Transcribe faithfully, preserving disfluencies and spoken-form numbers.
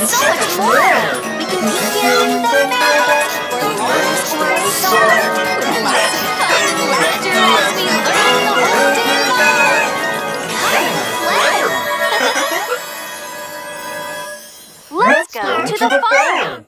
so much more! We can be here in the meadow, or lunch, or a song, with lots of fun and laughter as we learn the whole day long! Come, play! Let's go to the farm!